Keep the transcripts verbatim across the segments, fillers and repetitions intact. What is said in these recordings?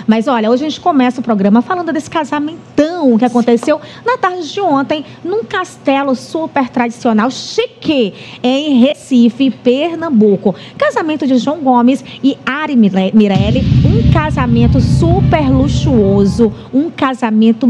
Mas olha, hoje a gente começa o programa falando desse casamentão que aconteceu na tarde de ontem num castelo super tradicional, chique, em Recife, Pernambuco. Casamento de João Gomes e Ari Mirelli, um casamento super luxuoso, um casamento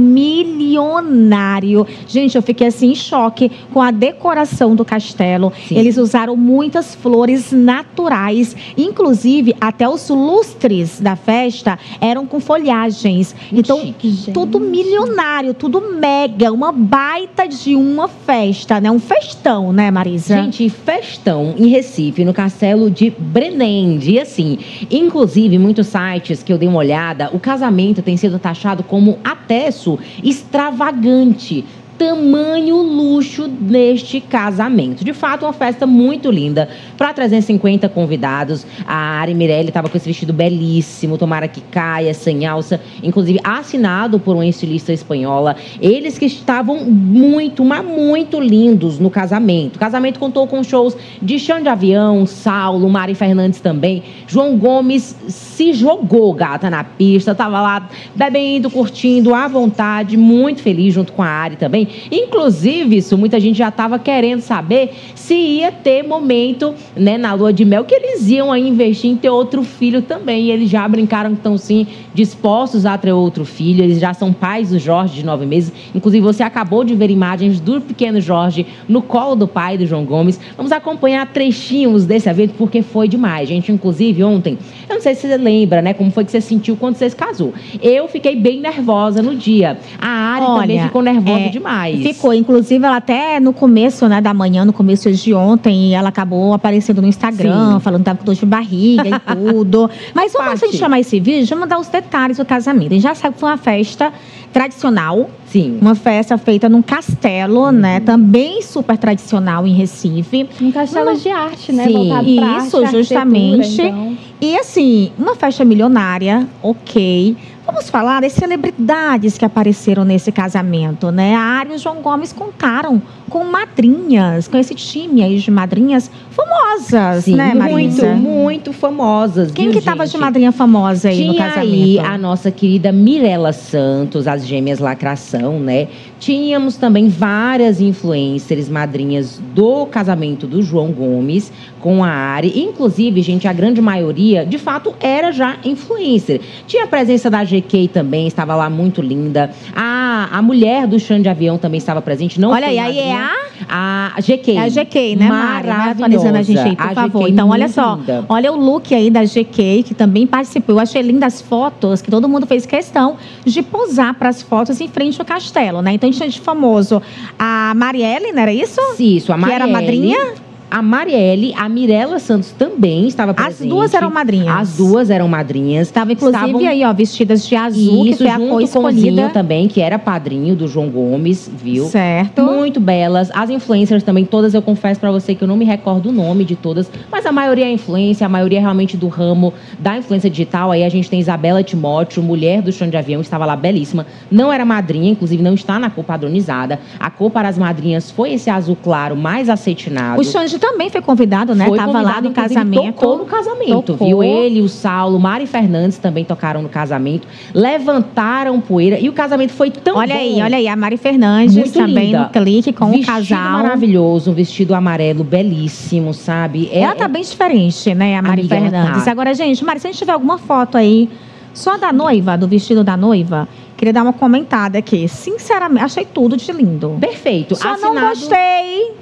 milionário. Gente, eu fiquei assim em choque com a decoração do castelo. Sim. Eles usaram muitas flores naturais, inclusive até os lustres da festa eram com folhagens. Muito então, chique, tudo milionário, tudo mega, uma baita de uma festa, né? Um festão, né, Marisa? Gente, festão em Recife, no castelo de Brenende. E assim, inclusive, muitos sites que eu dei uma olhada, o casamento tem sido taxado como atesso extravagante. Tamanho luxo neste casamento. De fato, uma festa muito linda para trezentos e cinquenta convidados. A Ari Mirelli estava com esse vestido belíssimo, tomara que caia, sem alça, inclusive assinado por uma estilista espanhola. Eles que estavam muito, mas muito lindos no casamento. O casamento contou com shows de Chão de Avião, Saulo, Mari Fernandes também. João Gomes se jogou, gata, na pista, estava lá bebendo, curtindo à vontade, muito feliz junto com a Ari também. Inclusive, isso, muita gente já estava querendo saber se ia ter momento, né, na lua de mel, que eles iam aí investir em ter outro filho também. E eles já brincaram que estão, sim, dispostos a ter outro filho. Eles já são pais do Jorge, de nove meses. Inclusive, você acabou de ver imagens do pequeno Jorge no colo do pai do João Gomes. Vamos acompanhar trechinhos desse evento, porque foi demais, gente. Inclusive, ontem, eu não sei se você lembra, né, como foi que você sentiu quando você se casou. Eu fiquei bem nervosa no dia. A Ari Olha, também ficou nervosa é... demais. Ficou, inclusive ela até no começo, né, da manhã, no começo de ontem, ela acabou aparecendo no Instagram, Sim. falando que estava com dor de barriga e tudo. Mas vamos, antes de chamar esse vídeo, vamos dar os detalhes do casamento. A gente já sabe que foi uma festa tradicional. Sim. Uma festa feita num castelo, uhum. né? Também super tradicional em Recife. Um castelo um... de arte, né? Sim. Voltado pra Isso, arte, justamente. Então. E assim, uma festa milionária, ok. Vamos falar das celebridades que apareceram nesse casamento, né? A Ari e o João Gomes contaram com madrinhas, com esse time aí de madrinhas famosas, Sim, né, Marisa? Muito, muito famosas. Quem viu, que estava gente? de madrinha famosa aí Tinha no casamento? Aí a nossa querida Mirella Santos, as gêmeas Lacração, né? Tínhamos também várias influencers, madrinhas do casamento do João Gomes com a Ari. Inclusive, gente, a grande maioria, de fato, era já influencer. Tinha a presença da G K também, estava lá muito linda. A, a mulher do Chão de Avião também estava presente. Não olha aí, aí é a... A G K. É a G K, né, Mari? Vai atualizando a gente aí, por a favor. G K, então, olha só. Linda. Olha o look aí da G K, que também participou. Eu achei lindas as fotos, que todo mundo fez questão de posar para as fotos em frente ao castelo, né? Então, a gente tinha de famoso a Marielle, não era isso? Isso, a Marielle. Que era a madrinha? A Marielle, a Mirella Santos também estava presente. As duas eram madrinhas. As duas eram madrinhas. Estava, inclusive, Estavam... aí, ó, vestidas de azul, Isso, que foi a cor escolhida. também, que era padrinho do João Gomes, viu? Certo. Muito belas. As influencers também, todas, eu confesso pra você que eu não me recordo o nome de todas, mas a maioria é influência, a maioria é realmente do ramo da influência digital. Aí a gente tem Isabela Timóteo, mulher do Chão de Avião, estava lá belíssima. Não era madrinha, inclusive não está na cor padronizada. A cor para as madrinhas foi esse azul claro, mais acetinado. O Xande também foi convidado, né? Foi Tava lá no casamento. Tocou no casamento, tocou. viu? Ele, o Saulo, Mari Fernandes também tocaram no casamento. Levantaram poeira e o casamento foi tão olha bom. Olha aí, olha aí. A Mari Fernandes Muito também linda. no clique com vestido o casal. maravilhoso, um vestido amarelo belíssimo, sabe? É, ela tá é... bem diferente, né? A Mari Amiga, Fernandes. tá. Agora, gente, Mari, se a gente tiver alguma foto aí só da noiva, do vestido da noiva, queria dar uma comentada aqui. Sinceramente, achei tudo de lindo. Perfeito. Só Assinado... não gostei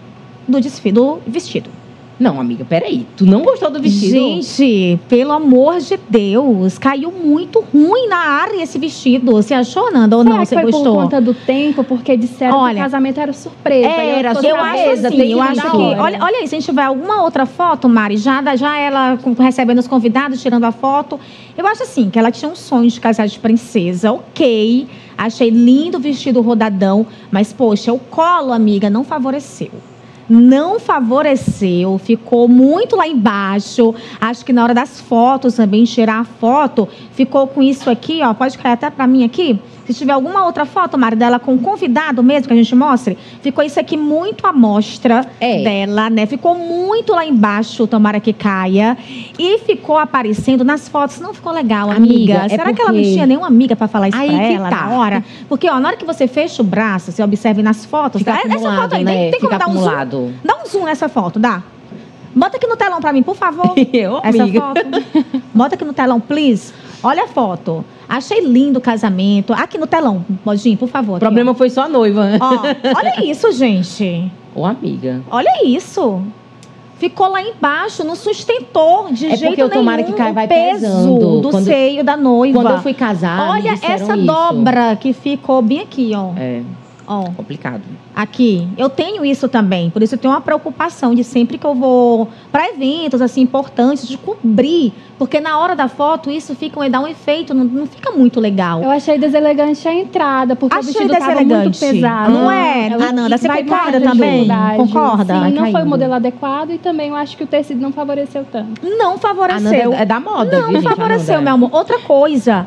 do desfile, do vestido. Não, amiga, peraí. Tu não gostou do vestido? Gente, pelo amor de Deus, caiu muito ruim na área esse vestido. Você achou, Nanda, ou Será não? que Você foi gostou? por conta do tempo? Porque disseram Olha, que o casamento era surpresa. Era, eu, eu acho assim, eu acho que... Olha, olha aí, se a gente tiver alguma outra foto, Mari, já, já ela recebendo os convidados, tirando a foto. Eu acho assim, que ela tinha um sonho de casar de princesa, ok. Achei lindo o vestido rodadão, mas, poxa, o colo, amiga, não favoreceu. não favoreceu, ficou muito lá embaixo. Acho que na hora das fotos também, tirar a foto, ficou com isso aqui, ó. Pode cair até para mim aqui. Se tiver alguma outra foto, Mari, dela com convidado mesmo, que a gente mostre, ficou isso aqui muito à mostra É. dela, né? Ficou muito lá embaixo, tomara que caia. E ficou aparecendo nas fotos. Não ficou legal, amiga. Amiga, é Será que ela não porque- tinha nenhuma amiga para falar isso Aí pra que ela tá. na hora? Porque, ó, na hora que você fecha o braço, você observa nas fotos, Fica tá? Essa acumulado, foto aí, né? tem, tem como Fica dar um zoom? acumulado. Dá um zoom nessa foto, dá? Bota aqui no telão pra mim, por favor. Ô, Essa amiga. foto. Bota aqui no telão, please. Olha a foto. Achei lindo o casamento. Aqui no telão, Modinho, por favor. O aqui, problema foi só a noiva. ó. Ó, olha isso, gente. Ô, amiga. Olha isso. Ficou lá embaixo, não sustentou de É jeito porque o nenhum tomara que cai vai o peso pesando. do Quando- seio da noiva. Quando eu fui casar, me Olha disseram essa isso. dobra que ficou bem aqui, ó. É, Ó. complicado. Aqui, eu tenho isso também, por isso eu tenho uma preocupação de sempre que eu vou para eventos assim importantes de cobrir, porque na hora da foto isso fica dá um efeito, não, não fica muito legal. Eu achei deselegante a entrada, porque Achei o vestido estava muito deselegante. pesado. Não é, Ela Ananda? Você vai concorda mais também? dificuldade. Concorda? Vai Sim, não foi o caindo. modelo adequado e também eu acho que o tecido não favoreceu tanto. Não A favoreceu. Nanda é da moda, Não viu, gente? favoreceu, A meu Nanda. amor. Outra coisa,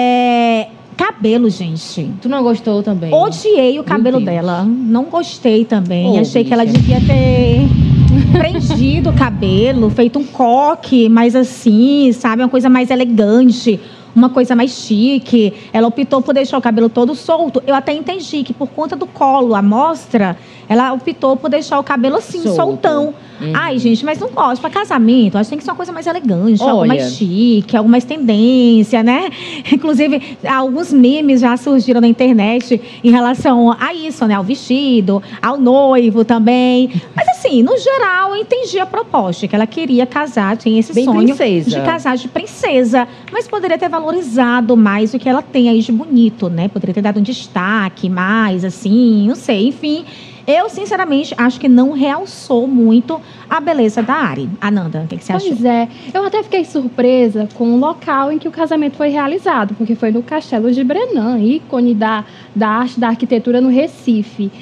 é cabelo, gente. Tu não gostou também? Odiei o cabelo Deus. dela. Não gostei também. Ô, Achei que ela bicha. devia ter prendido o cabelo, feito um coque, mais assim, sabe? Uma coisa mais elegante, uma coisa mais chique. Ela optou por deixar o cabelo todo solto. Eu até entendi que por conta do colo, a mostra, ela optou por deixar o cabelo assim, Solto. soltão. Uhum. Ai, gente, mas não gosto. Para casamento, acho que tem que ser uma coisa mais elegante, algo Olha. mais chique, algo mais tendência, né? Inclusive, alguns memes já surgiram na internet em relação a isso, né? Ao vestido, ao noivo também. Mas assim, no geral, eu entendi a proposta, que ela queria casar, tinha esse Bem sonho princesa. de casar de princesa. Mas poderia ter valorizado mais o que ela tem aí de bonito, né? Poderia ter dado um destaque mais, assim, não sei, enfim. Eu, sinceramente, acho que não realçou muito a beleza da Ari. Ananda, o que, que você achou? Pois é, eu até fiquei surpresa com o local em que o casamento foi realizado, porque foi no Castelo de Brenan, ícone da, da arte, da arquitetura no Recife.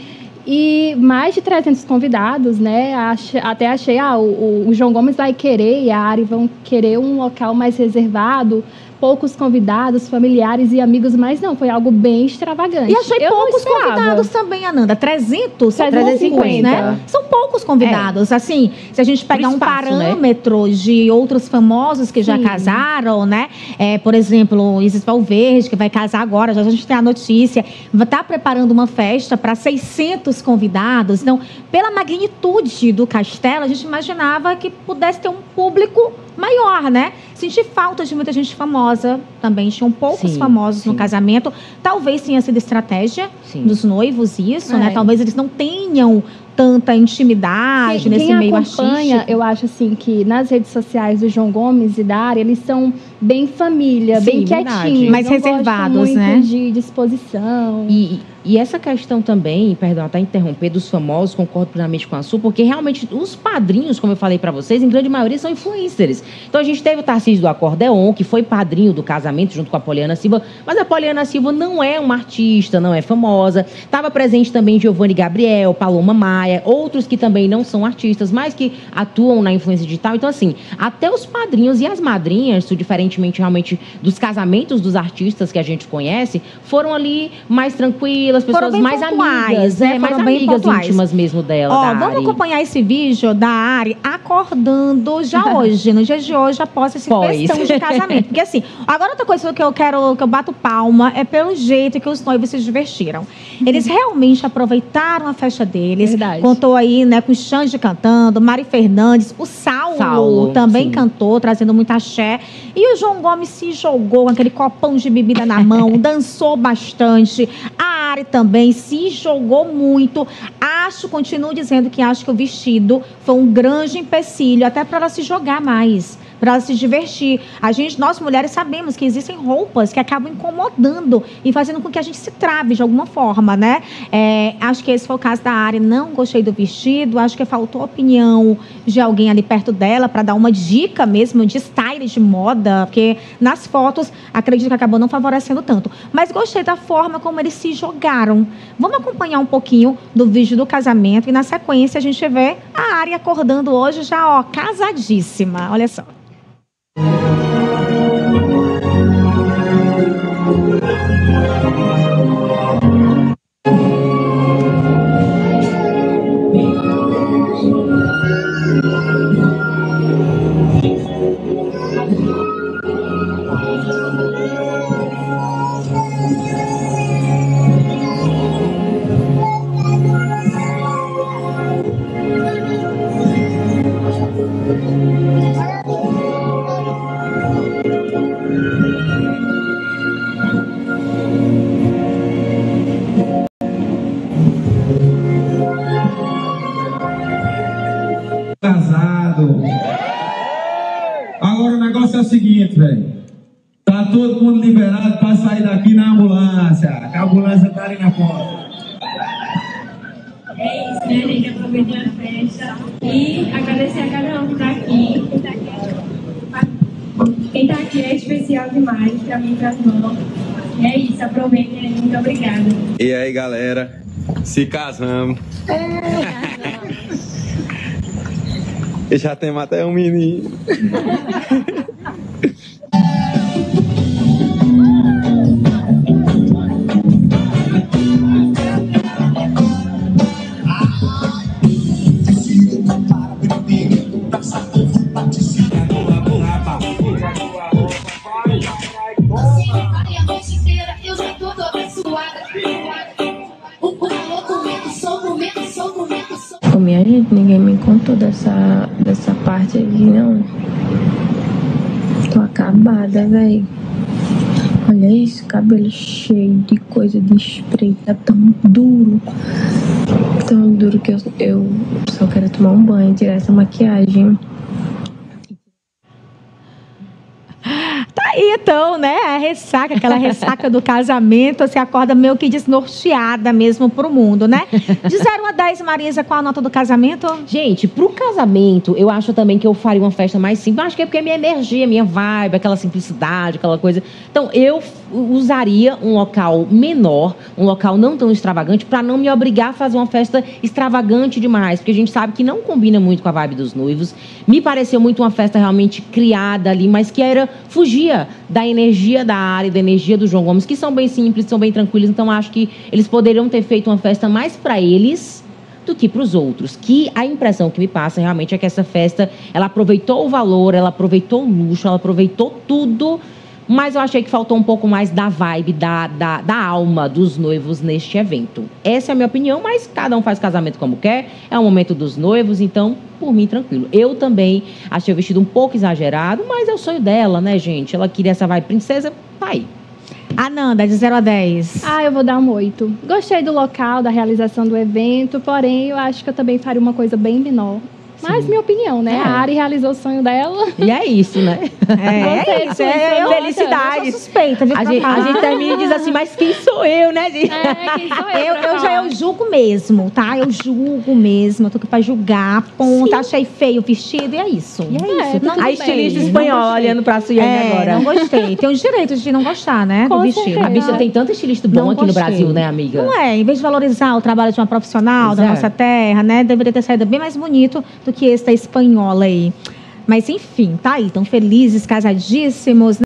E mais de trezentos convidados, né? Ach- até achei, ah, o, o João Gomes vai querer e a Ari vão querer um local mais reservado, poucos convidados, familiares e amigos, mas não, foi algo bem extravagante. E achei Eu não poucos esperava. convidados também, Ananda. trezentos? São trezentos e poucos, cinquenta. né? São poucos convidados. Assim, se a gente pegar um espaço, né? parâmetro de outros famosos que já Sim. casaram, né? É, por exemplo, o Isis Valverde, que vai casar agora, já a gente tem a notícia, está preparando uma festa para seiscentos convidados. Então, pela magnitude do castelo, a gente imaginava que pudesse ter um público maior, né? Senti falta de muita gente famosa também. Tinham poucos Sim, famosos no sim. casamento. Talvez tenha sido estratégia Sim. dos noivos isso, É. né? Talvez eles não tenham tanta intimidade Quem, nesse quem meio acompanha, artístico. eu acho assim que nas redes sociais do João Gomes e da Ari, eles são bem família, Sim, bem verdade. quietinhos, Mais não gostam reservados, muito né? de disposição. E, e essa questão também, perdão, até interromper, dos famosos, concordo plenamente com a Su, porque realmente os padrinhos, como eu falei pra vocês, em grande maioria são influencers. Então a gente teve o Tarcísio do Acordeon, que foi padrinho do casamento junto com a Poliana Silva, mas a Poliana Silva não é uma artista, não é famosa. Estava presente também Giovanni Gabriel, Paloma Maia, outros que também não são artistas, mas que atuam na influência digital. Então assim, até os padrinhos e as madrinhas, Su, diferentemente realmente dos casamentos dos artistas que a gente conhece, foram ali mais tranquilas, Foram pessoas bem mais pontuais, amigas, né? né? Mais Foram bem amigas pontuais. íntimas mesmo dela, Ó, da vamos Ari. acompanhar esse vídeo da Ari acordando já hoje, no dia de hoje, após esse Pós. festão de casamento. Porque assim, agora outra coisa que eu quero, que eu bato palma, é pelo jeito que os noivos se divertiram. Eles realmente aproveitaram a festa deles. Verdade. Contou aí, né, com o Xande cantando, Mari Fernandes, o Saulo, Saulo, também sim. cantou, trazendo muita axé. E o João Gomes se jogou com aquele copão de bebida na mão, dançou bastante. A Ari também se jogou muito. Acho, continuo dizendo que acho que o vestido foi um grande empecilho, até para ela se jogar mais. para ela se divertir. A gente, nós mulheres, sabemos que existem roupas que acabam incomodando e fazendo com que a gente se trave de alguma forma, né? É, acho que esse foi o caso da Ari. Não gostei do vestido, acho que faltou a opinião de alguém ali perto dela para dar uma dica mesmo de style, de moda, porque nas fotos acredito que acabou não favorecendo tanto. Mas gostei da forma como eles se jogaram. Vamos acompanhar um pouquinho do vídeo do casamento e na sequência a gente vê a Ari acordando hoje já, ó, casadíssima. Olha só. Casado. Agora o negócio é o seguinte, velho. Tá todo mundo liberado para sair daqui na ambulância. A ambulância tá ali na porta. É isso, né, gente? Aproveitar a festa e agradecer a cada um que tá aqui. Quem tá aqui é especial demais pra mim e pras mãos. É isso, aproveitem aí. Muito obrigada. E aí, galera? Se casamos. E já temos até um menino. Ô, minha gente, ninguém me contou dessa, dessa parte aqui, não. Tô acabada, velho. Olha isso, cabelo cheio de coisa de spray. Tá tão duro. Tão duro que eu, eu só quero tomar um banho e tirar essa maquiagem. Tá aí, então, né? A ressaca, aquela ressaca do casamento, você acorda meio que desnorteada mesmo pro mundo, né? De zero a dez, Marisa, qual a nota do casamento? Gente, pro casamento, eu acho também que eu faria uma festa mais simples. Acho que é porque é minha energia, minha vibe, aquela simplicidade, aquela coisa. Então, eu usaria um local menor, um local não tão extravagante, para não me obrigar a fazer uma festa extravagante demais, porque a gente sabe que não combina muito com a vibe dos noivos. Me pareceu muito uma festa realmente criada ali, mas que era fugia da energia da área, da energia do João Gomes, que são bem simples, são bem tranquilos. Então, acho que eles poderiam ter feito uma festa mais para eles do que para os outros. Que a impressão que me passa realmente é que essa festa, ela aproveitou o valor, ela aproveitou o luxo, ela aproveitou tudo, mas eu achei que faltou um pouco mais da vibe, da, da, da alma dos noivos neste evento. Essa é a minha opinião, mas cada um faz casamento como quer, é o momento dos noivos, então, por mim, tranquilo. Eu também achei o vestido um pouco exagerado, mas é o sonho dela, né, gente? Ela queria essa vibe princesa, tá aí. Ananda, de zero a dez. Ah, eu vou dar um oito. Gostei do local, da realização do evento, porém, eu acho que eu também faria uma coisa bem menor. Mas minha opinião, né? É. A Ari realizou o sonho dela. E é isso, né? É, Você, é isso, é, você, é você, felicidade. Eu sou suspeita de A gente, a gente termina e diz assim, mas quem sou eu, né, gente? É, quem sou eu? Eu, pra eu já falar? eu julgo mesmo, tá? Eu julgo mesmo. Eu tô aqui pra julgar, ponto. Sim. Achei feio o vestido e é isso. E é isso. É, Não tudo A bem. estilista Não espanhola gostei. olhando pra Suiane É, agora. não gostei. Tem os direitos de não gostar, né? Com do vestido. certeza. A bicha tem tanto estilista bom Não aqui no gostei. Brasil, né, amiga? Não é, em vez de valorizar o trabalho de uma profissional Pois da é. nossa terra, né? Deveria ter saído bem mais bonito do que esse da espanhola aí. Mas enfim, tá aí, tão felizes, casadíssimos, né?